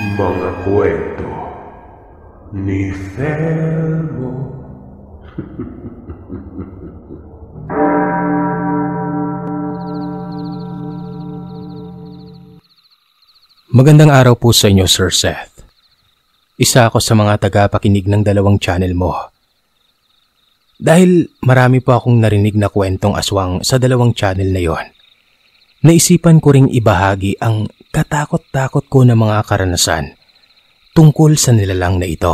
Mga kwento ni Felmo. Magandang araw po sa inyo, Sir Seth. Isa ako sa mga tagapakinig ng dalawang channel mo. Dahil marami po akong narinig na kwentong aswang sa dalawang channel na yon, naisipan ko ring ibahagi ang katakot-takot ko na mga karanasan tungkol sa nilalang na ito.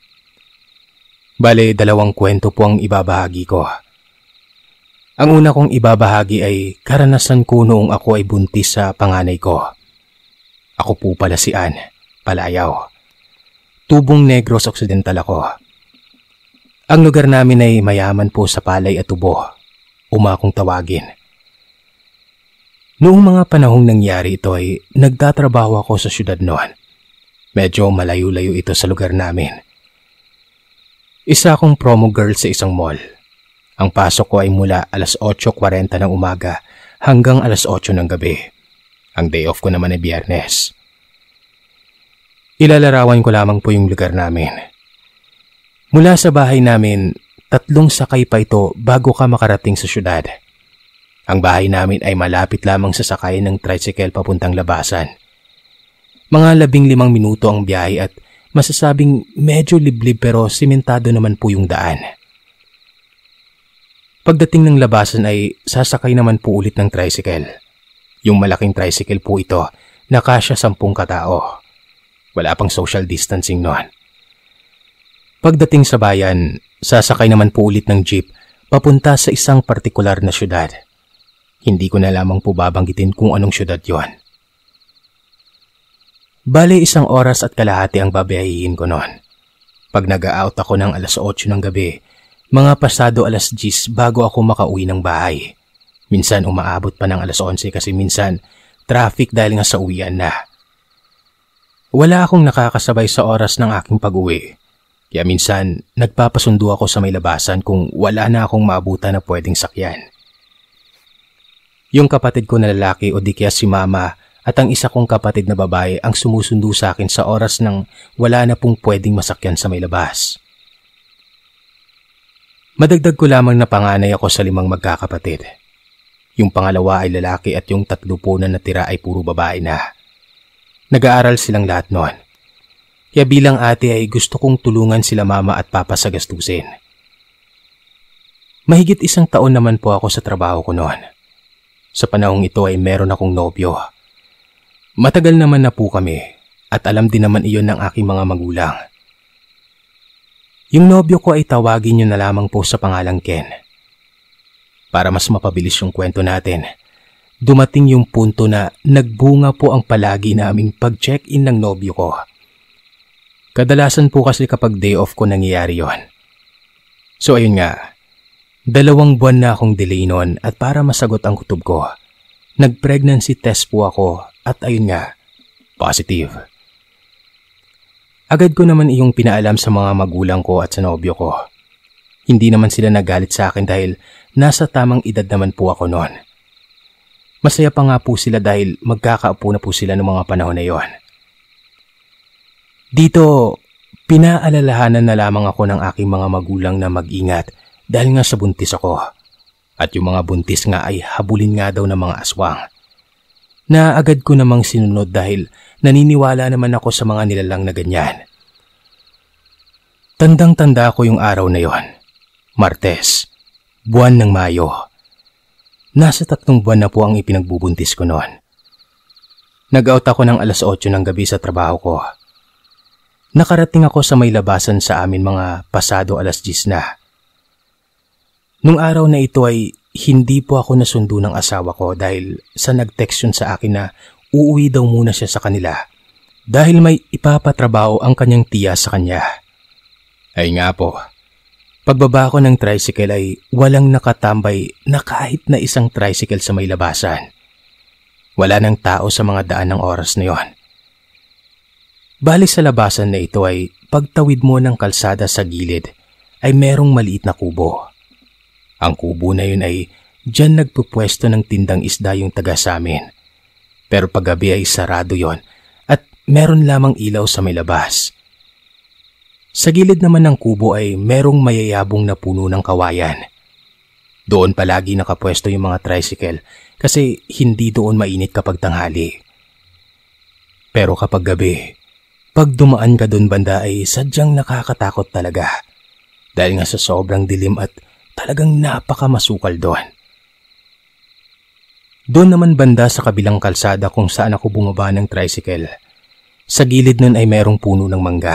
Bale, dalawang kwento po ang ibabahagi ko. Ang una kong ibabahagi ay karanasan ko noong ako ay buntis sa panganay ko. Ako po pala si Ann, Palayaw. Tubong Negros Occidental ako. Ang lugar namin ay mayaman po sa palay at tubo, kung tawagin. Noong mga panahong nangyari ito ay nagtatrabaho ako sa syudad noon. Medyo malayo-layo ito sa lugar namin. Isa akong promo girl sa isang mall. Ang pasok ko ay mula alas 8:40 ng umaga hanggang alas 8 ng gabi. Ang day off ko naman ay Biyernes. Ilalarawan ko lamang po yung lugar namin. Mula sa bahay namin, 3 sakay pa ito bago ka makarating sa syudad. Ang bahay namin ay malapit lamang sa sakay ng tricycle papuntang labasan. Mga 15 minuto ang biyahe at masasabing medyo liblib pero simentado naman po yung daan. Pagdating ng labasan ay sasakay naman po ulit ng tricycle. Yung malaking tricycle po ito na kasya 10 katao. Wala pang social distancing noon. Pagdating sa bayan, sasakay naman po ulit ng jeep papunta sa isang partikular na syudad. Hindi ko na lamang po babanggitin kung anong syudad yon. Bale, 1 oras at kalahati ang babiyahiin ko noon. Pag nag-out ako ng alas 8 ng gabi, mga pasado alas 10 bago ako makauwi ng bahay. Minsan umaabot pa ng alas 11 kasi minsan traffic dahil nga sa uwian na. Wala akong nakakasabay sa oras ng aking pag-uwi. Kaya minsan nagpapasundo ako sa may labasan kung wala na akong maabutan na pwedeng sakyan. Yung kapatid ko na lalaki o di kaya si mama at ang isa kong kapatid na babae ang sumusundo sa akin sa oras nang wala na pong pwedeng masakyan sa may labas. Madagdag ko lamang na panganay ako sa 5 magkakapatid. Yung pangalawa ay lalaki at yung 3 po na natira ay puro babae na. Nag-aaral silang lahat noon. Kaya bilang ate ay gusto kong tulungan sila mama at papa sa gastusin. Mahigit 1 taon naman po ako sa trabaho ko noon. Sa panahong ito ay meron akong nobyo. Matagal naman na po kami at alam din naman iyon ng aking mga magulang. Yung nobyo ko ay tawagin niyo na lamang po sa pangalang Ken. Para mas mapabilis yung kwento natin, dumating yung punto na nagbunga po ang palagi naming pag-check-in ng nobyo ko. Kadalasan po kasi kapag day off ko nangyayari yon. So ayun nga, 2 buwan na akong delay noon at para masagot ang kutob ko, nag-pregnancy test po ako at ayun nga, positive. Agad ko naman iyong pinaalam sa mga magulang ko at sa nobyo ko. Hindi naman sila nagalit sa akin dahil nasa tamang edad naman po ako noon. Masaya pa nga po sila dahil magkakaupo na po sila noong mga panahon na yon. Dito, pinaalalahanan na lamang ako ng aking mga magulang na mag-ingat dahil nga sa buntis ako. At yung mga buntis nga ay habulin nga daw ng mga aswang. Na agad ko namang sinunod dahil naniniwala naman ako sa mga nilalang na ganyan. Tandang-tanda ko yung araw na yon. Martes, buwan ng Mayo. Nasa 3 buwan na po ang ipinagbubuntis ko noon. Nag-out ako ng alas 8 ng gabi sa trabaho ko. Nakarating ako sa may labasan sa amin mga pasado alas 10 na. Nung araw na ito ay hindi po ako nasundo ng asawa ko dahil sa nag-text yun sa akin na uuwi daw muna siya sa kanila dahil may ipapatrabaho ang kanyang tiya sa kanya. Ay nga po. Pagbaba ko ng tricycle ay walang nakatambay na kahit na isang tricycle sa may labasan. Wala nang tao sa mga daan ng oras na yon. Bali sa labasan na ito ay pagtawid mo ng kalsada sa gilid ay merong maliit na kubo. Ang kubo na yun ay diyan nagpupwesto ng tindang isda yung taga sa amin. Pero paggabi ay sarado yon at meron lamang ilaw sa may labas. Sa gilid naman ng kubo ay merong mayayabong na puno ng kawayan. Doon palagi nakapwesto yung mga tricycle kasi hindi doon mainit kapag tanghali. Pero kapag gabi, pag dumaan ka doon banda ay sadyang nakakatakot talaga dahil nga sa sobrang dilim at talagang napakamasukal doon. Doon naman banda sa kabilang kalsada kung saan ako bumaba ng tricycle, sa gilid nun ay merong puno ng mangga.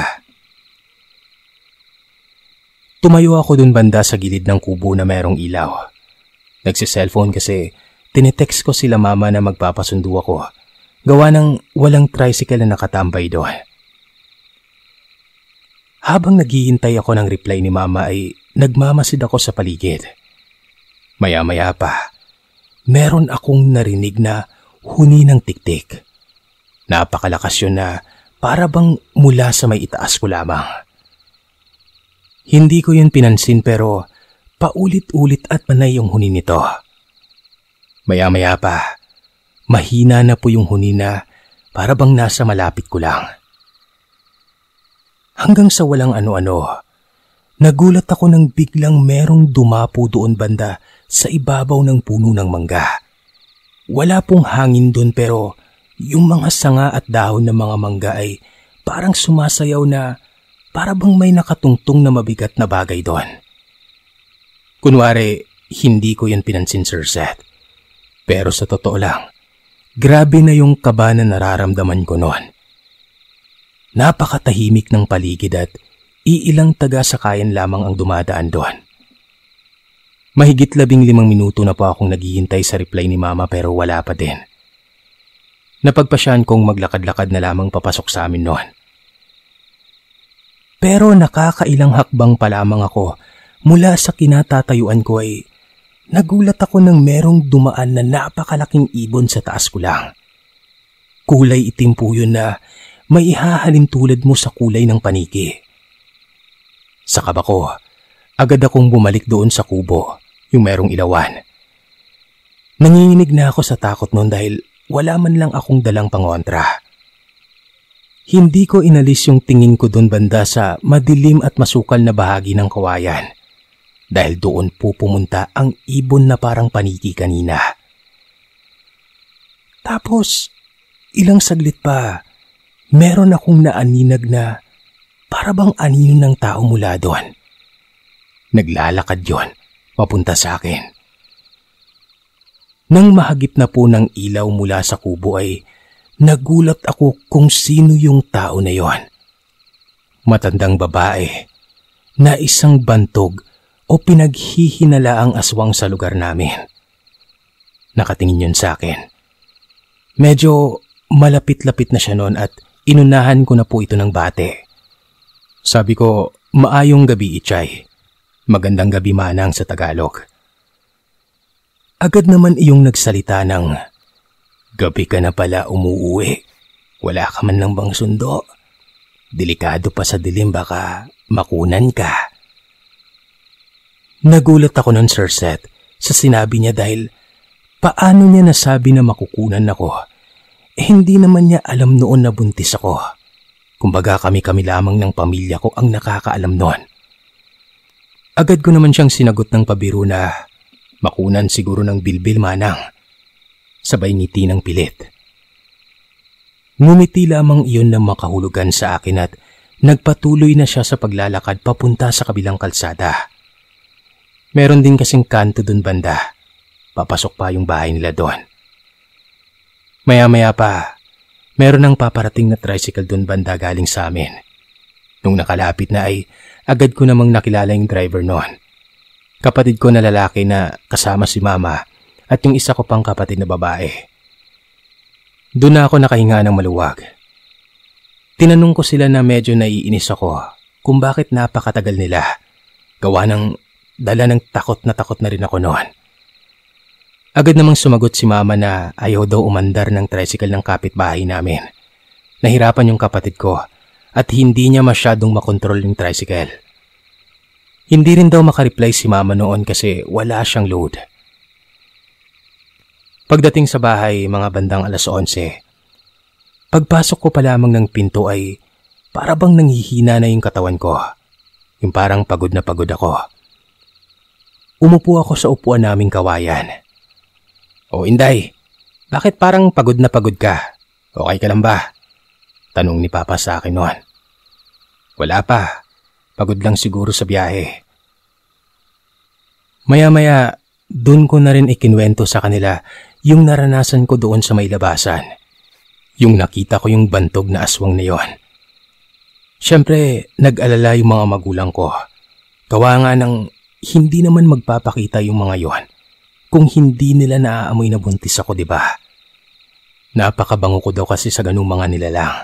Tumayo ako doon banda sa gilid ng kubo na merong ilaw. Nagsiselfone kasi tinetext ko sila mama na magpapasundo ako, gawa ng walang tricycle na nakatambay doon. Habang naghihintay ako ng reply ni mama ay nagmamasid ako sa paligid. Maya-maya pa, meron akong narinig na huni ng tiktik. Napakalakas yun na para bang mula sa may itaas ko lamang. Hindi ko yun pinansin pero paulit-ulit at panay yung huni nito. Maya-maya pa, mahina na po yung huni na para bang nasa malapit ko lang. Hanggang sa walang ano-ano, nagulat ako nang biglang merong dumapo doon banda sa ibabaw ng puno ng mangga. Wala pong hangin doon pero yung mga sanga at dahon ng mga mangga ay parang sumasayaw na para bang may nakatungtong na mabigat na bagay doon. Kunwari, hindi ko yan pinansin, Sir Seth. Pero sa totoo lang, grabe na yung kaba na nararamdaman ko noon. Napakatahimik ng paligid at iilang taga-sakayan lamang ang dumadaan doon. Mahigit 15 minuto na po akong naghihintay sa reply ni mama pero wala pa din. Napagpasyahan kong maglakad-lakad na lamang papasok sa amin noon. Pero nakakailang hakbang pa lamang ako mula sa kinatatayuan ko ay nagulat ako nang merong dumaan na napakalaking ibon sa taas ko lang. Kulay itim po yun na may ihahalin tulad mo sa kulay ng paniki. Sa kaba ko, agad akong bumalik doon sa kubo, yung merong ilawan. Nanginginig na ako sa takot noon dahil wala man lang akong dalang pangontra. Hindi ko inalis yung tingin ko doon banda sa madilim at masukal na bahagi ng kawayan dahil doon po pumunta ang ibon na parang paniki kanina. Tapos, ilang saglit pa, meron akong naaninag na para bang anino ng tao mula doon. Naglalakad yon, papunta sa akin. Nang mahagip na po ng ilaw mula sa kubo ay nagulat ako kung sino yung tao na yon. Matandang babae na isang bantog o pinaghihinalaang aswang sa lugar namin. Nakatingin yun sa akin. Medyo malapit-lapit na siya noon at inunahan ko na po ito ng bate. Sabi ko, maayong gabi, Ichay. Magandang gabi manang sa Tagalog. Agad naman iyong nagsalita ng, gabi ka na pala umuuwi. Wala ka man lang bang sundo? Delikado pa sa dilim baka makunan ka. Nagulat ako nun, Sir Seth, sa sinabi niya dahil paano niya nasabi na makukunan ako? Hindi naman niya alam noon na buntis ako. Kumbaga kami lamang ng pamilya ko ang nakakaalam noon. Agad ko naman siyang sinagot ng pabiro na makunan siguro ng bilbil manang. Sabay ngiti ng pilit. Ngumiti lamang iyon na makahulugan sa akin at nagpatuloy na siya sa paglalakad papunta sa kabilang kalsada. Meron din kasing kanto dun banda. Papasok pa yung bahay nila doon. Maya-maya pa, meron ng paparating na tricycle dun banda galing sa amin. Nung nakalapit na ay agad ko namang nakilala yung driver noon. Kapatid ko na lalaki na kasama si mama at yung isa ko pang kapatid na babae. Doon na ako nakahinga ng maluwag. Tinanong ko sila na medyo naiinis ako kung bakit napakatagal nila. Gawa ng dala ng takot na rin ako noon. Agad namang sumagot si mama na ayaw daw umandar ng tricycle ng kapitbahay namin. Nahirapan yung kapatid ko at hindi niya masyadong makontrol yung tricycle. Hindi rin daw makareply si mama noon kasi wala siyang load. Pagdating sa bahay mga bandang 11:00, Pagpasok ko pa lamang ng pinto ay para bang nanghihina na yung katawan ko. Yung parang pagod na pagod ako. Umupo ako sa upuan naming kawayan. "O Inday, bakit parang pagod na pagod ka? Okay ka lang ba?" Tanong ni Papa sa akin noon. "Wala pa. Pagod lang siguro sa biyahe." Maya-maya, dun ko na rin ikinwento sa kanila yung naranasan ko doon sa may labasan. Yung nakita ko yung bantog na aswang na yon. Siyempre, nag-alala yung mga magulang ko. Gawa nga ng hindi naman magpapakita yung mga yon kung hindi nila naaamoy na buntis ako, di ba? Napakabango ko daw kasi sa ganung mga nilalang.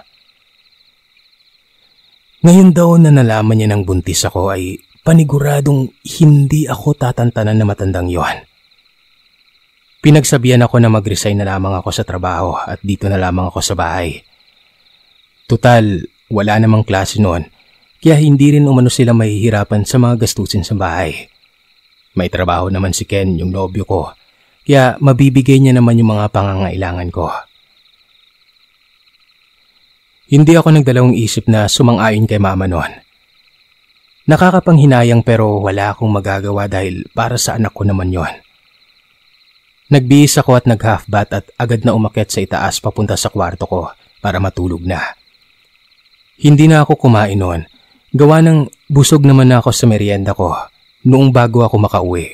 Ngayon daw na nalaman niya ng buntis ako ay paniguradong hindi ako tatantanan na matandang yon. Pinagsabihan ako na mag-resign na lamang ako sa trabaho at dito na lamang ako sa bahay. Tutal, wala namang klase noon, kaya hindi rin umano sila mahihirapan sa mga gastusin sa bahay. May trabaho naman si Ken, yung nobyo ko, kaya mabibigay niya naman yung mga pangangailangan ko. Hindi ako nagdalawang isip na sumang-ayon kay mama noon. Nakakapanghinayang pero wala akong magagawa dahil para sa anak ko naman yon. Nagbihis ako at nag-half bath at agad na umakyat sa itaas papunta sa kwarto ko para matulog na. Hindi na ako kumain noon, gawa ng busog naman na ako sa merienda ko noong bago ako makauwi.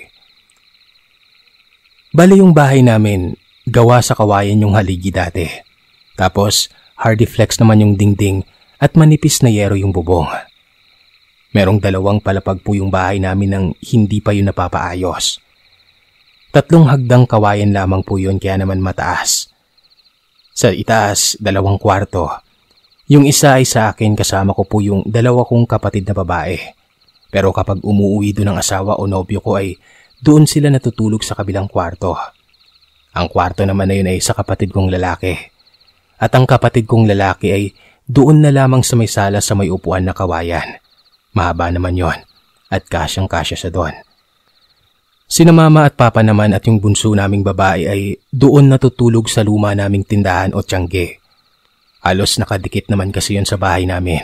Bali yung bahay namin, gawa sa kawayan yung haligi dati. Tapos hardy flex naman yung dingding at manipis na yero yung bubong. Merong 2 palapag po yung bahay namin nang hindi pa yun napapaayos. 3 hagdang kawayan lamang po yun kaya naman mataas. Sa itaas, 2 kwarto. Yung isa ay sa akin kasama ko po yung 2 kong kapatid na babae. Pero kapag umuwi doon ang asawa o nobyo ko ay doon sila natutulog sa kabilang kwarto. Ang kwarto naman na yun ay sa kapatid kong lalaki. At ang kapatid kong lalaki ay doon na lamang sa may sala sa may upuan na kawayan. Mahaba naman yon at kasyang-kasya sa doon. Sina mama at papa naman at yung bunso naming babae ay doon natutulog sa luma naming tindahan o tiyangge. Halos nakadikit naman kasi yon sa bahay namin.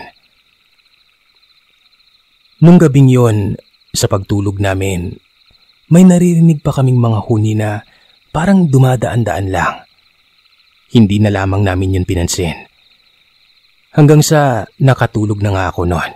Nung gabing yon, sa pagtulog namin, may naririnig pa kaming mga huni na parang dumadaan-daan lang. Hindi na lamang namin yun pinansin. Hanggang sa nakatulog na nga ako noon.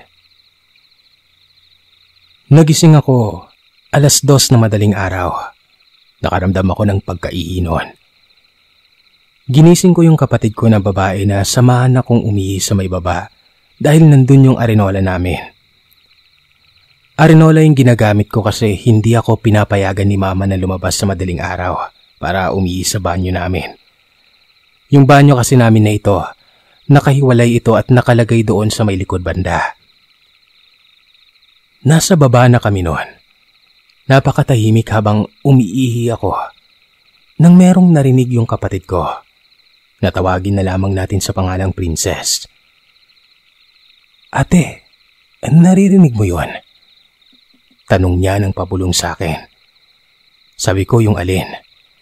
Nagising ako 2:00 na madaling araw. Nakaramdam ako ng pagkaihi noon. Ginising ko yung kapatid ko na babae na samahan akong umihi sa may baba dahil nandun yung arenola namin. Arenola yung ginagamit ko kasi hindi ako pinapayagan ni mama na lumabas sa madaling araw para umihi sa banyo namin. Yung banyo kasi namin na ito, nakahiwalay ito at nakalagay doon sa may likod banda. Nasa baba na kami noon. Napakatahimik habang umiihi ako nang merong narinig yung kapatid ko. Natawagin na lamang natin sa pangalang Princess. "Ate, naririnig mo yun?" Tanong niya ng pabulong sa akin. Sabi ko, "Yung alin?"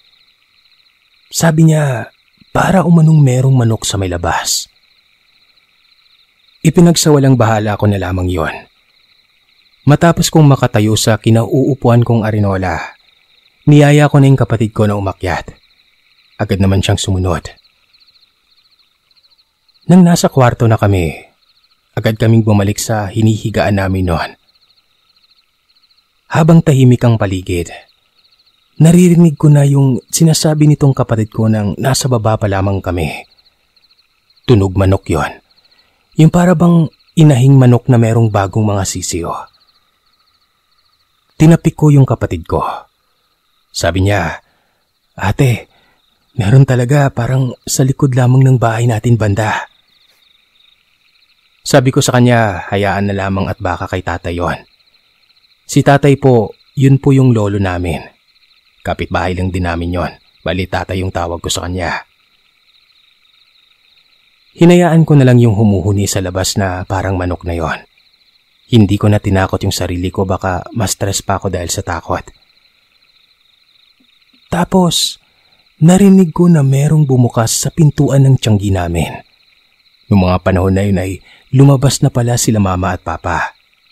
Sabi niya, para umanong merong manok sa may labas. Ipinagsawalang bahala ko na lamang yon. Matapos kong makatayo sa kinauupuan kong arenola, niyaya ko na yung kapatid ko na umakyat. Agad naman siyang sumunod. Nang nasa kwarto na kami, agad kaming bumalik sa hinihigaan namin noon. Habang tahimik ang paligid, naririnig ko na yung sinasabi nitong kapatid ko nang nasa baba pa lamang kami. Tunog manok yon. Yung para bang inahing manok na merong bagong mga sisiyo. Tinapik ko yung kapatid ko. Sabi niya, "Ate, meron talaga parang sa likod lamang ng bahay natin banda." Sabi ko sa kanya, hayaan na lamang at baka kay tatay yon. Si tatay po, yun po yung lolo namin. Kapitbahay lang din namin yon. Bali tatay yung tawag ko sa kanya. Hinayaan ko na lang yung humuhuni sa labas na parang manok na yon. Hindi ko na tinakot yung sarili ko, baka ma-stress pa ako dahil sa takot. Tapos, narinig ko na merong bumukas sa pintuan ng tiyanggi namin Noong mga panahon na yun ay lumabas na pala sila mama at papa.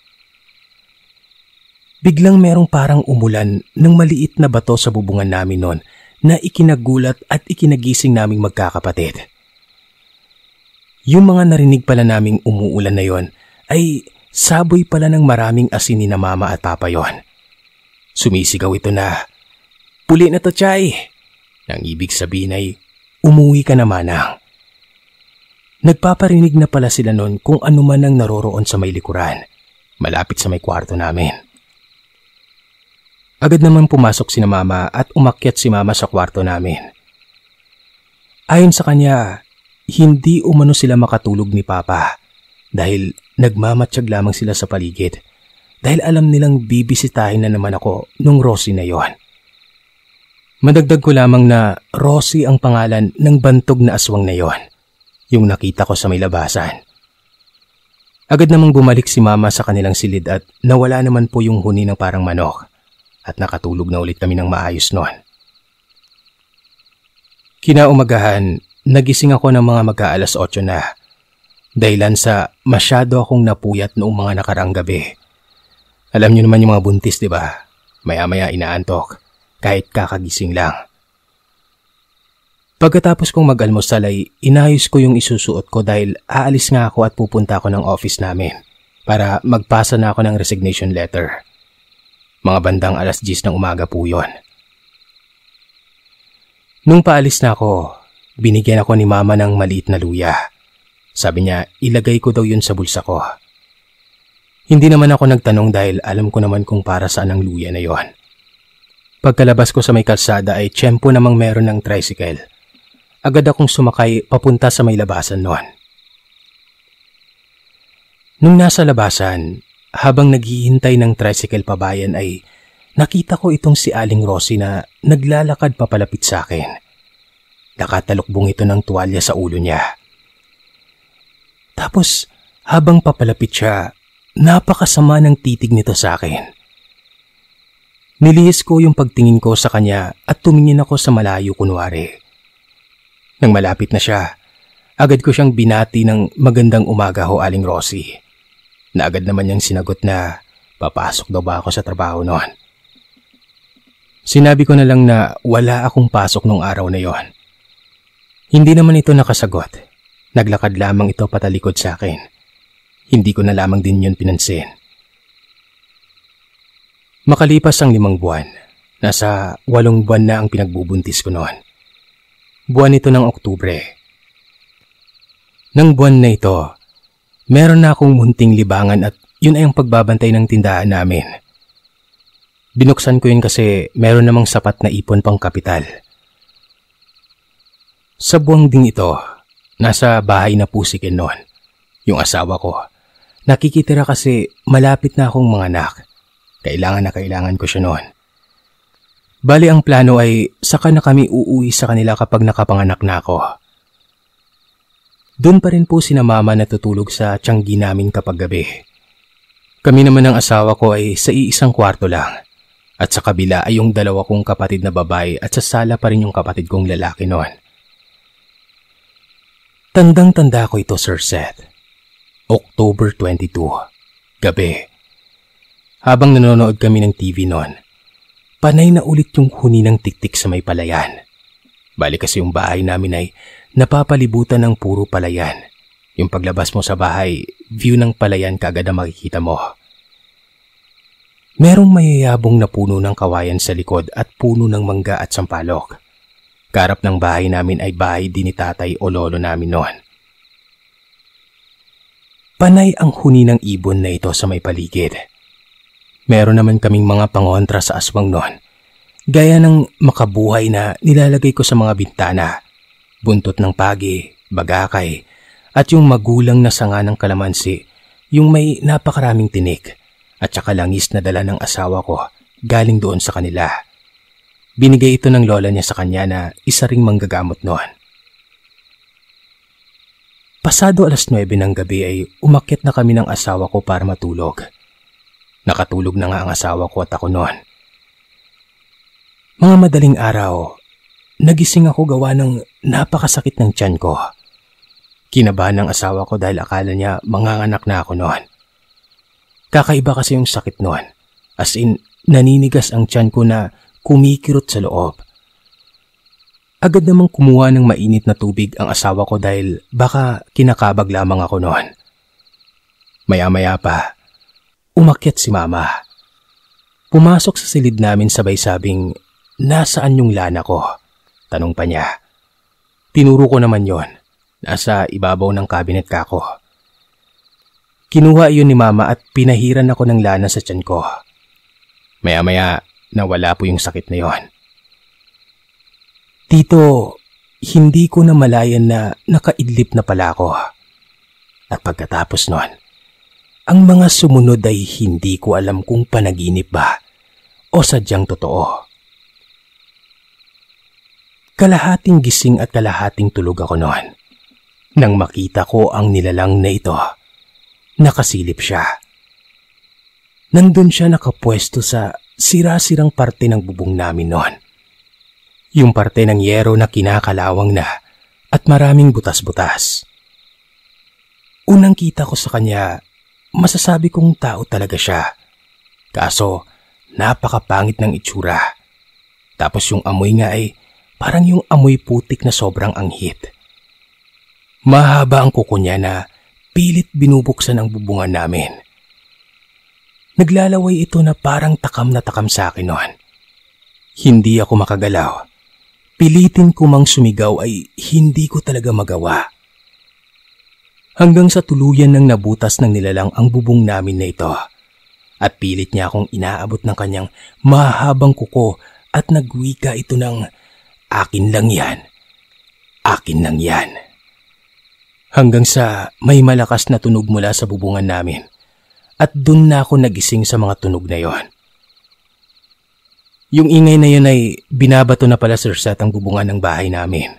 Biglang merong parang umulan ng maliit na bato sa bubungan namin noon na ikinagulat at ikinagising naming magkakapatid. Yung mga narinig pala naming umuulan na yon ay saboy pala ng maraming asin ni na mama at papa yon. Sumisigaw ito na, "Puli na to, Chay!" Nang ibig sabihin ay, umuwi ka na manang. Nagpaparinig na pala sila noon kung ano man ang naroroon sa may likuran, malapit sa may kwarto namin. Agad naman pumasok si na mama at umakyat si mama sa kwarto namin. Ayon sa kanya, hindi umano sila makatulog ni papa dahil nagmamatsyag lamang sila sa paligid dahil alam nilang bibisitahin na naman ako nung Rosie na yon. Madagdag ko lamang na Rosie ang pangalan ng bantog na aswang na yon, yung nakita ko sa may labasan. Agad namang bumalik si mama sa kanilang silid at nawala naman po yung huni ng parang manok at nakatulog na ulit kami ng maayos noon. Kinaumagahan, nagising ako ng mga mag-aalas 8 na dahilan sa masyado akong napuyat noong mga nakaraang gabi. Alam niyo naman yung mga buntis, di ba? Maya-maya inaantok kahit kakagising lang. Pagkatapos kong mag-almusal ay inayos ko yung isusuot ko dahil aalis nga ako at pupunta ako ng office namin para magpasa na ako ng resignation letter. Mga bandang 10:00 ng umaga po yun. Nung paalis na ako, binigyan ako ni mama ng maliit na luya. Sabi niya, ilagay ko daw yun sa bulsa ko. Hindi naman ako nagtanong dahil alam ko naman kung para saan ang luya na yon. Pagkalabas ko sa may kalsada ay tiyempo namang meron ng tricycle. Agad akong sumakay papunta sa may labasan noon. Nung nasa labasan, habang naghihintay ng tricycle pabayan ay nakita ko itong si Aling Rosie na naglalakad papalapit sa akin. Nakatalukbong ito ng tuwalya sa ulo niya. Tapos habang papalapit siya, napakasama ng titig nito sa akin. Nilihis ko yung pagtingin ko sa kanya at tumingin ako sa malayo kunwari. Nang malapit na siya, agad ko siyang binati ng magandang umaga ho, Aling Rosie. Na agad naman niyang sinagot na papasok daw ba ako sa trabaho noon. Sinabi ko na lang na wala akong pasok nung araw na yon. Hindi naman ito nakasagot. Naglakad lamang ito patalikod sa akin. Hindi ko na lamang din yun pinansin. Makalipas ang 5 buwan, nasa 8 buwan na ang pinagbubuntis ko noon. Buwan ito ng Oktubre. Nang buwan na ito, meron na akong munting libangan at yun ay ang pagbabantay ng tindahan namin. Binuksan ko yun kasi meron namang sapat na ipon pang kapital. Sa buwang ding ito, nasa bahay na po si Ken noon, yung asawa ko. Nakikitira kasi malapit na akong mga anak. Kailangan na kailangan ko siya noon. Bali ang plano ay saka na kami uuwi sa kanila kapag nakapanganak na ako. Doon pa rin po sina mama natutulog sa tiyanggi namin kapag gabi. Kami naman ng asawa ko ay sa iisang kwarto lang. At sa kabila ay yung 2 kong kapatid na babae at sa sala pa rin yung kapatid kong lalaki noon. Tandang-tanda ko ito, Sir Seth. October 22, gabi. Habang nanonood kami ng TV noon, panay na ulit yung huni ng tiktik sa may palayan. Bali kasi yung bahay namin ay napapalibutan ng puro palayan. Yung paglabas mo sa bahay, view ng palayan kaagad ang makikita mo. Merong mayayabong na puno ng kawayan sa likod at puno ng mangga at sampalok. Karap ng bahay namin ay bahay din ni tatay o lolo namin noon. Panay ang huni ng ibon na ito sa may paligid. Meron naman kaming mga pangontra sa aswang noon. Gaya ng makabuhay na nilalagay ko sa mga bintana, buntot ng pagi, bagakay, at yung magulang na sanga ng kalamansi, yung may napakaraming tinik, at saka langis na dala ng asawa ko galing doon sa kanila. Binigay ito ng lola niya sa kanya na isa ring manggagamot noon. Pasado 9:00 ng gabi ay umakyat na kami ng asawa ko para matulog. Nakatulog na nga ang asawa ko at ako noon. Mga madaling araw, nagising ako gawa ng napakasakit ng tiyan ko. Kinabahan ng asawa ko dahil akala niya manganganak na ako noon. Kakaiba kasi yung sakit noon. As in, naninigas ang tiyan ko na kumikirot sa loob. Agad namang kumuha ng mainit na tubig ang asawa ko dahil baka kinakabag lamang ako noon. Maya-maya pa, umakyat si Mama. Pumasok sa silid namin sabay sabing, "Nasaan yung lana ko?" Tanong pa niya. Tinuro ko naman yon. Nasa ibabaw ng cabinet kako. Kinuha iyon ni Mama at pinahiran ako ng lana sa tiyan ko. Maya-maya, nawala po yung sakit na yon. Tito, hindi ko na malayan na nakaidlip na pala ako. At pagkatapos nun, ang mga sumunod ay hindi ko alam kung panaginip ba o sadyang totoo. Kalahating gising at kalahating tulog ako noon. Nang makita ko ang nilalang na ito, nakasilip siya. Nandun siya nakapwesto sa sira-sirang parte ng bubong namin noon. Yung parte ng yero na kinakalawang na at maraming butas-butas. Unang kita ko sa kanya, masasabi kong tao talaga siya. Kaso, napakapangit ng itsura. Tapos yung amoy nga ay parang yung amoy putik na sobrang anghit. Mahaba ang kuko niya na pilit binubuksan ang bubungan namin. Naglalaway ito na parang takam na takam sa akin noon. Hindi ako makagalaw. Pilitin ko mang sumigaw ay hindi ko talaga magawa. Hanggang sa tuluyan ng nabutas ng nilalang ang bubong namin na ito. At pilit niya akong inaabot ng kanyang mahabang kuko at nagwika ito ng, "Akin lang yan. Akin lang yan." Hanggang sa may malakas na tunog mula sa bubungan namin. At dun na ako nagising sa mga tunog na yon. Yung ingay na yun ay binabato na pala Sir Seth ang bubungan ng bahay namin.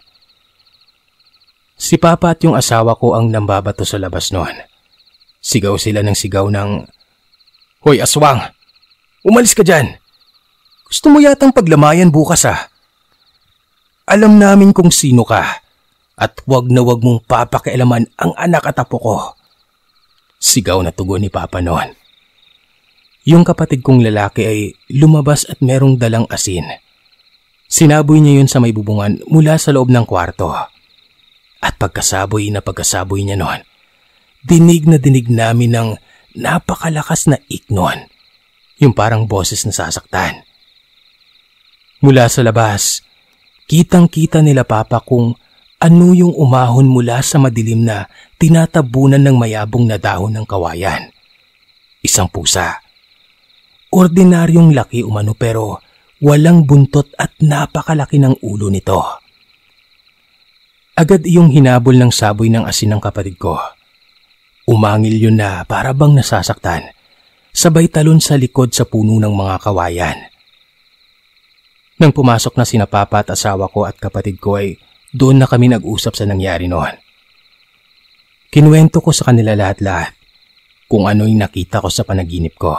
Si Papa at yung asawa ko ang nambabato sa labas noon. Sigaw sila ng sigaw ng, "Hoy aswang! Umalis ka dyan! Gusto mo yatang paglamayan bukas ah. Alam namin kung sino ka. At wag na wag mong papakialaman ang anak at apo ko." Sigaw na tugon ni Papa noon. Yung kapatid kong lalaki ay lumabas at merong dalang asin. Sinaboy niya yun sa may bubungan mula sa loob ng kwarto. At pagkasaboy niya noon, dinig na dinig namin ng napakalakas na iknon. Yung parang boses na sasaktan. Mula sa labas, kitang-kita nila Papa kung ano yung umahon mula sa madilim na tinatabunan ng mayabong na dahon ng kawayan. Isang pusa. Ordinaryong laki umano pero walang buntot at napakalaki ng ulo nito. Agad iyong hinabol ng saboy ng asin ng kapatid ko. Umangil yun na para bang nasasaktan, sabay talon sa likod sa puno ng mga kawayan. Nang pumasok na sina Papa at asawa ko at kapatid ko ay doon na kami nag-usap sa nangyari noon. Kinuwento ko sa kanila lahat-lahat kung ano'y nakita ko sa panaginip ko.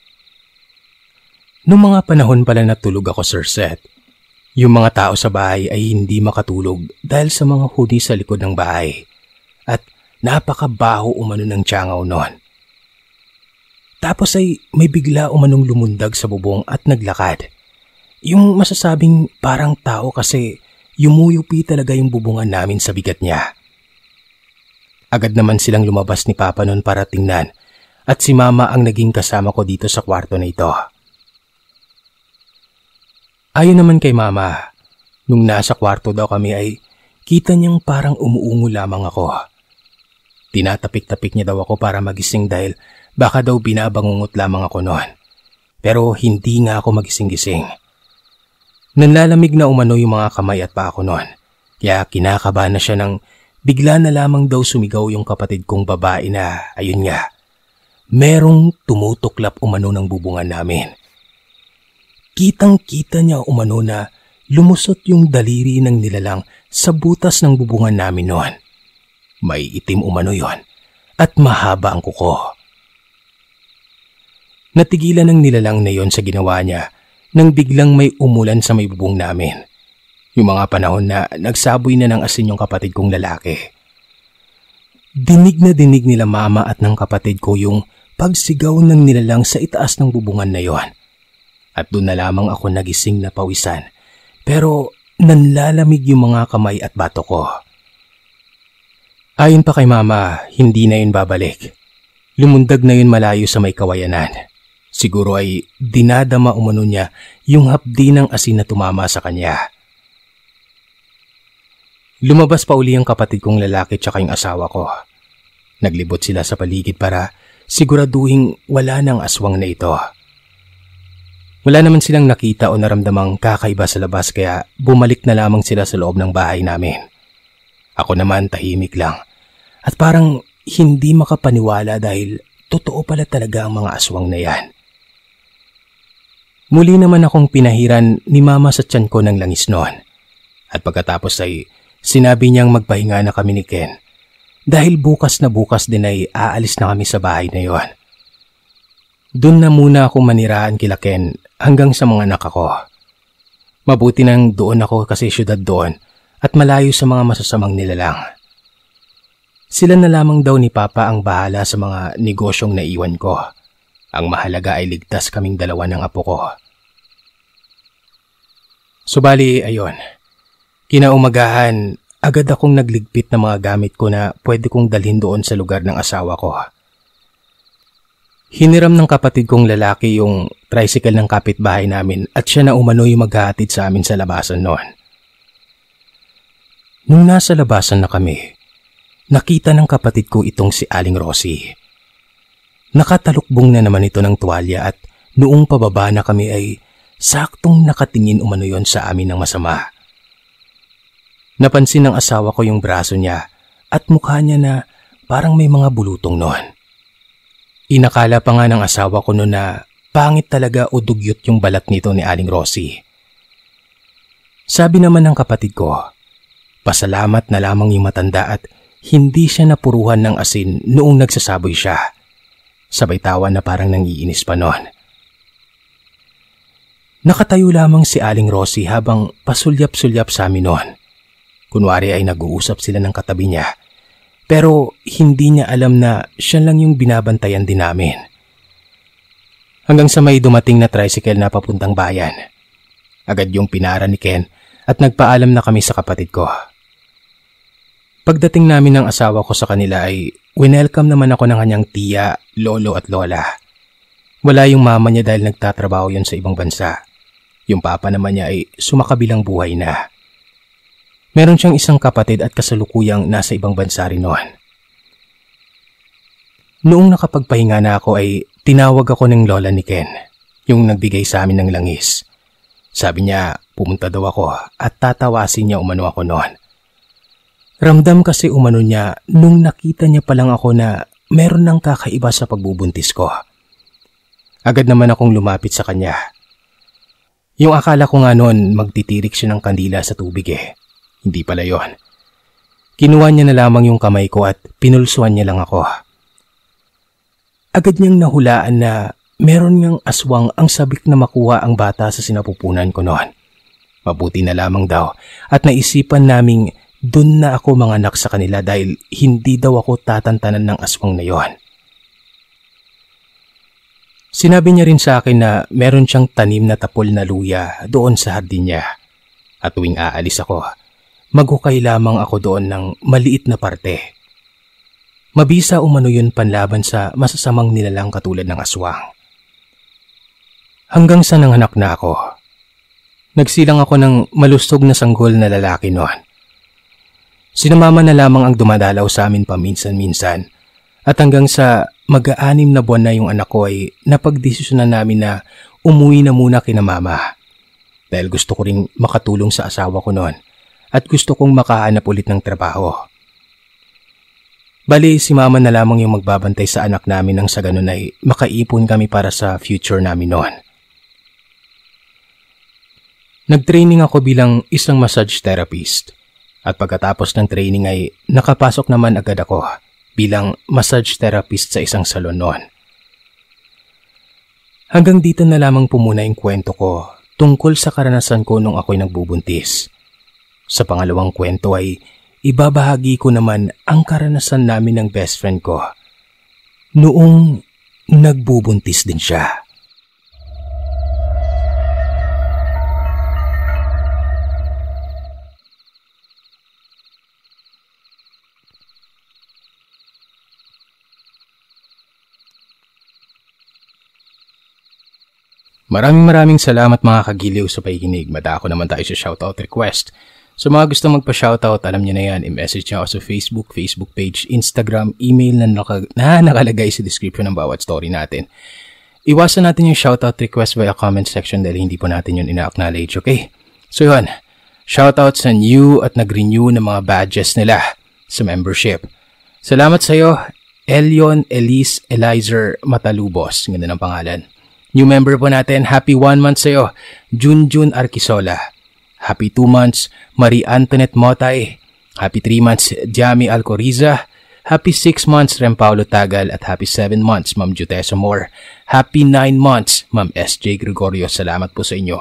Noong mga panahon pala na tulog ako Sir Seth, yung mga tao sa bahay ay hindi makatulog dahil sa mga huni sa likod ng bahay at napakabaho umano ng tiyangaw noon. Tapos ay may bigla umanong lumundag sa bubong at naglakad. Yung masasabing parang tao kasi yumuyupi talaga yung bubungan namin sa bigat niya. Agad naman silang lumabas ni Papa noon para tingnan at si Mama ang naging kasama ko dito sa kwarto na ito. Ayon naman kay Mama, nung nasa kwarto daw kami ay kita niyang parang umuungo lamang ako. Tinatapik-tapik niya daw ako para magising dahil baka daw binabangungot lamang ako noon. Pero hindi nga ako magising-gising. Nanlalamig na umano yung mga kamay at paa ko noon, kaya kinakabahan na siya nang bigla na lamang daw sumigaw yung kapatid kong babae na, ayun nga, merong tumutuklap umano ng bubungan namin. Kitang-kita niya umano na lumusot yung daliri ng nilalang sa butas ng bubungan namin noon. May itim umano yon at mahaba ang kuko. Natigilan ng nilalang na yon sa ginawa niya nang biglang may umulan sa may bubong namin. Yung mga panahon na nagsaboy na ng asin yung kapatid kong lalaki. dinig na dinig nila mama at ng kapatid ko yung pagsigaw ng nilalang sa itaas ng bubungan na yon. At doon na lamang ako nagising na pawisan, pero nanlalamig yung mga kamay at bato ko. Ayon pa kay mama, hindi na yun babalik. Lumundag na yun malayo sa may kawayanan. Siguro ay dinadama umano niya yung hapdi ng asin na tumama sa kanya. Lumabas pa uli ang kapatid kong lalaki tsaka yung asawa ko. Naglibot sila sa paligid para siguraduhin wala ng aswang na ito. Wala naman silang nakita o naramdamang kakaiba sa labas kaya bumalik na lamang sila sa loob ng bahay namin. Ako naman tahimik lang at parang hindi makapaniwala dahil totoo pala talaga ang mga aswang na yan. Muli naman akong pinahiran ni mama sa tiyan ko ng langis noon. At pagkatapos ay sinabi niyang magpahinga na kami ni Ken dahil bukas na bukas din ay aalis na kami sa bahay na yon. Doon na muna akong manirahan kila Ken hanggang sa mga anak ako. Mabuti nang doon ako kasi syudad doon at malayo sa mga masasamang nilalang. Sila na lamang daw ni Papa ang bahala sa mga negosyong naiwan ko. Ang mahalaga ay ligtas kaming dalawa ng apo ko. Subali, ayon. Kinaumagahan, agad akong nagligpit ng mga gamit ko na pwede kong dalhin doon sa lugar ng asawa ko. Hiniram ng kapatid kong lalaki yung tricycle ng kapitbahay namin at siya na umano yung maghahatid sa amin sa labasan noon. Nung nasa labasan na kami, nakita ng kapatid ko itong si Aling Rosie. Nakatalukbong na naman ito ng tuwalya at noong pababa na kami ay saktong nakatingin umano yon sa amin ng masama. Napansin ng asawa ko yung braso niya at mukha niya na parang may mga bulutong noon. Inakala pa nga ng asawa ko noon na pangit talaga o dugyot yung balat nito ni Aling Rosie. Sabi naman ng kapatid ko, pasalamat na lamang yung matanda at hindi siya napuruhan ng asin noong nagsasaboy siya. Sabay tawa na parang nangiinis pa noon. Nakatayo lamang si Aling Rosie habang pasulyap-sulyap sa amin noon. Kunwari ay nag-uusap sila ng katabi niya. Pero hindi niya alam na siya lang yung binabantayan din namin. Hanggang sa may dumating na tricycle na papuntang bayan. Agad yung pinara ni Ken at nagpaalam na kami sa kapatid ko. Pagdating namin ng asawa ko sa kanila ay winelcome naman ako ng kanyang tiya, lolo at lola. Wala yung mama niya dahil nagtatrabaho yon sa ibang bansa. Yung papa naman niya ay sumakabilang buhay na. Meron siyang isang kapatid at kasalukuyang nasa ibang bansa rin noon. Noong nakapagpahinga na ako ay tinawag ako ng lola ni Ken, yung nagbigay sa amin ng langis. Sabi niya pumunta daw ako at tatawasin niya umano ako noon. Ramdam kasi umano niya nung nakita niya pa lang ako na meron ng kakaiba sa pagbubuntis ko. Agad naman akong lumapit sa kanya. Yung akala ko nga noon magtitirik siya ng kandila sa tubig eh. Hindi pala yon. Kinuha niya na lamang yung kamay ko at pinulsuan niya lang ako. Agad niyang nahulaan na meron niyang aswang ang sabik na makuha ang bata sa sinapupunan ko noon. Mabuti na lamang daw at naisipan naming doon na ako manganak sa kanila dahil hindi daw ako tatantanan ng aswang na yon. Sinabi niya rin sa akin na meron siyang tanim na tapol na luya doon sa hardin niya. At tuwing aalis ako, maghukay lamang ako doon ng maliit na parte. Mabisa umano yun panlaban sa masasamang nilalang katulad ng aswang. Hanggang sa nanganak na ako, nagsilang ako ng malustog na sanggol na lalaki noon. Sinamama na lamang ang dumadalaw sa amin paminsan-minsan at hanggang sa mag-aanim na buwan na yung anak ko ay napagdesisyonan namin na umuwi na muna kina mama. Dahil gusto ko ring makatulong sa asawa ko noon at gusto kong makahanap ulit ng trabaho. Bali si mama na lamang yung magbabantay sa anak namin nang sa ganun ay makaipon kami para sa future namin noon. Nag-training ako bilang isang massage therapist. At pagkatapos ng training ay nakapasok naman agad ako bilang massage therapist sa isang salon noon. Hanggang dito na lamang po muna yung kwento ko tungkol sa karanasan ko nung ako'y nagbubuntis. Sa pangalawang kwento ay ibabahagi ko naman ang karanasan namin ng best friend ko noong nagbubuntis din siya. Maraming salamat mga kagiliw sa pakikinig. Madako naman tayo sa shoutout request. So mga gusto magpa-shoutout, alam niyo na yan, i-message niyo ako sa Facebook page, Instagram, email na nakalagay sa description ng bawat story natin. Iwasan natin yung shoutout request via comment section dahil hindi po natin yun ina-acknowledge, okay? So yun, shoutout sa new at nag-renew ng mga badges nila sa membership. Salamat sa iyo, Elion Elise Elizer Matalubos, ganda ng pangalan. New member po natin, happy 1 month sa'yo, Junjun Arquisola. Happy 2 months, Marie Antoinette Motay. Happy 3 months, Diami Alcoriza. Happy 6 months, Rem Paulo Tagal. At happy 7 months, Ma'am Jutesa Moore. Happy 9 months, Ma'am S.J. Gregorio. Salamat po sa inyo.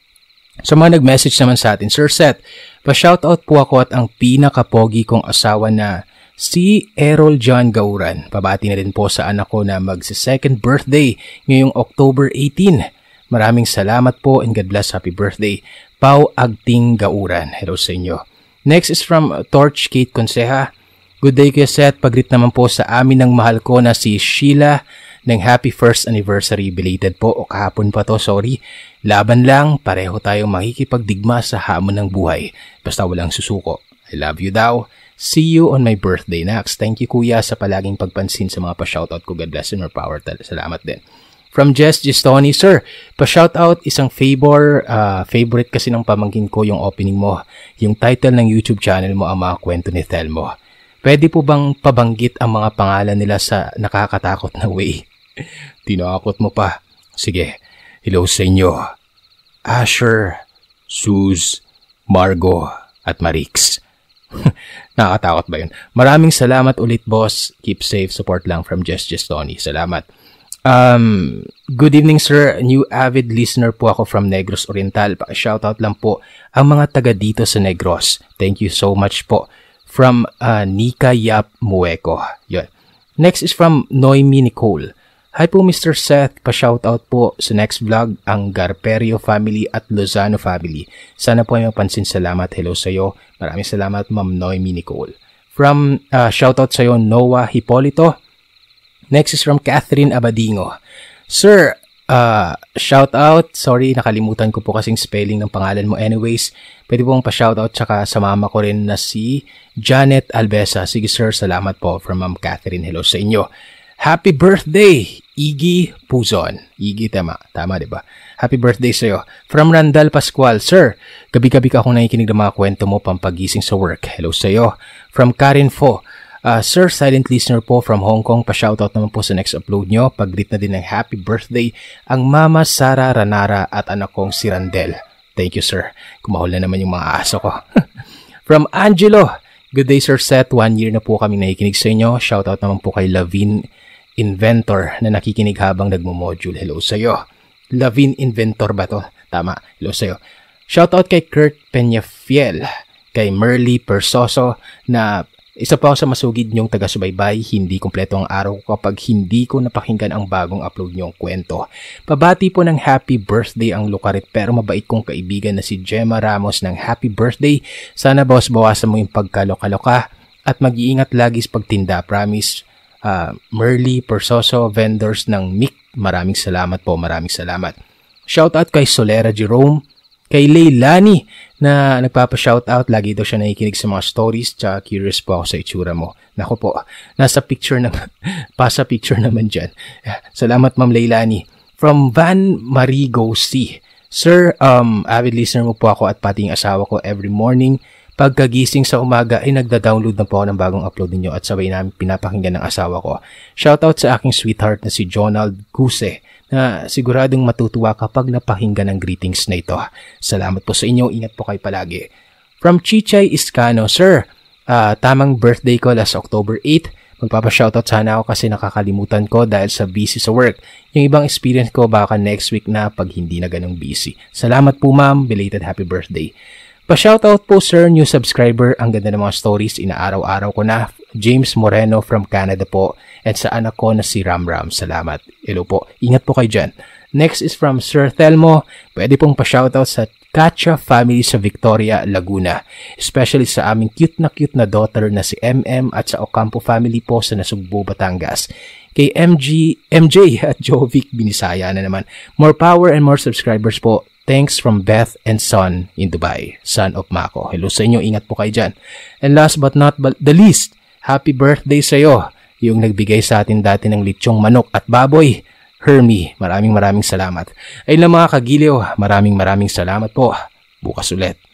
Sa mga nag-message naman sa atin, Sir Seth, pa-shoutout po ako at ang pinaka-pogi kong asawa na si Errol John Gauran. Pabati na rin po sa anak ko na magsa-second birthday ngayong October 18. Maraming salamat po and God bless. Happy birthday, Pau Agting Gauran. Hello sa inyo. Next is from Torch Kate Conseja. Good day Kuya Seth. Pag-greet naman po sa amin ng mahal ko na si Sheila ng happy first anniversary. Belated po o kahapon pa to, sorry. Laban lang, pareho tayong makikipagdigma sa hamon ng buhay. Basta walang susuko. I love you daw. See you on my birthday next. Thank you kuya sa palaging pagpansin sa mga pa-shoutout ko. God bless and more power. Salamat din. From Jess Gistoni, Sir, pa-shoutout isang favorite kasi ng pamangkin ko yung opening mo. Yung title ng YouTube channel mo ang mga kwento ni Thelmo. Pwede po bang pabanggit ang mga pangalan nila sa nakakatakot na way? Tinakot mo pa. Sige, hello sa inyo. Asher, Suz, Margo, at Marix. Nakakatakot ba yun? Maraming salamat ulit, boss. Keep safe. Support lang from Jess Tony. Salamat. Good evening, sir. New avid listener po ako from Negros Oriental. Shoutout lang po ang mga taga dito sa Negros. Thank you so much po. From Nika Yap Mueco. Yun. Next is from Noemi Nicole. Hi po Mr. Seth, pa-shoutout po sa next vlog ang Garperio family at Lozano family. Sana po ay mapansin. Salamat. Hello sa iyo. Maraming salamat Ma'am Noemi Nicole. From shoutout sa iyo Noah Hipolito. Next is from Catherine Abadingo. Sir, shoutout. Sorry, nakalimutan ko po kasing spelling ng pangalan mo. Anyways, pwede pong pa-shoutout tsaka sa mama ko rin na si Janet Albesa. Sige sir, salamat po from Ma'am Catherine. Hello sa inyo. Happy birthday, Iggy Puzon. Iggy, tama diba? Happy birthday sa'yo. From Randall Pascual, Sir, gabi-gabi ka akong nakikinig ng mga kwento mo pampagising sa work. Hello sa'yo. From Karen Fo, Sir, silent listener po from Hong Kong, pa-shoutout naman po sa next upload nyo. Pag-greet na din ng happy birthday ang Mama Sara Ranara at anak kong si Randel. Thank you, sir. Kumahol na naman yung mga aso ko. From Angelo, good day, Sir Seth. 1 year na po kami nakikinig sa inyo. Shoutout naman po kay Lavin Inventor na nakikinig habang nagmo-module. Hello sa'yo. Lavin Inventor ba to? Tama. Hello sa'yo. Shoutout kay Kurt Peñafiel, kay Merly Persoso na isa pa ako sa masugid niyong taga-subaybay. Hindi kompleto ang araw ko kapag hindi ko napakinggan ang bagong upload niyong kwento. Pabati po ng happy birthday ang lukarit pero mabait kong kaibigan na si Gemma Ramos ng happy birthday. Sana bawas-bawasan mo yung pagkaloka-loka at mag-iingat lagi sa pagtinda. Promise. Merly Persoso, vendors ng MIC. Maraming salamat po. Maraming salamat. Shoutout kay Solera Jerome, kay Leilani na nagpapa-shoutout. Lagi daw siya nakikinig sa mga stories. Tsaka curious po ako sa itsura mo. Naku po, nasa picture naman. Pasa picture naman dyan. Salamat Ma'am Leilani. From Van Marigo C. Sir, avid listener mo po ako at pati yung asawa ko every morning. Pagkagising sa umaga ay nagda-download na po ako ng bagong upload ninyo at sabay namin pinapakinggan ng asawa ko. Shoutout sa aking sweetheart na si Jonald Guse na siguradong matutuwa kapag napakinggan ng greetings na ito. Salamat po sa inyo. Ingat po kayo palagi. From Chichay Iscano, Sir, tamang birthday ko last October 8. Magpapa-shoutout sana ako kasi nakakalimutan ko dahil sa busy sa work. Yung ibang experience ko baka next week na pag hindi na ganong busy. Salamat po ma'am. Belated happy birthday. Pa-shoutout po sir, new subscriber. Ang ganda ng mga stories, inaaraw-araw ko na. James Moreno from Canada po. At sa anak ko na si Ramram. Salamat. Hello po. Ingat po kayo dyan. Next is from Sir Telmo. Pwede pong pa-shoutout sa Katcha family sa Victoria, Laguna. Especially sa aming cute na daughter na si MM at sa Ocampo family po sa Nasugbu, Batangas. Kay MJ at Jovic, Binisaya na naman. More power and more subscribers po. Thanks from Beth and Son in Dubai. Son of Mako. Hello sa inyo. Ingat po kayo dyan. And last but not the least, happy birthday sa iyo. Yung nagbigay sa atin dati ng lechong manok at baboy. Hermie, maraming salamat. Ayun lang mga kagiliw, maraming salamat po. Bukas ulit.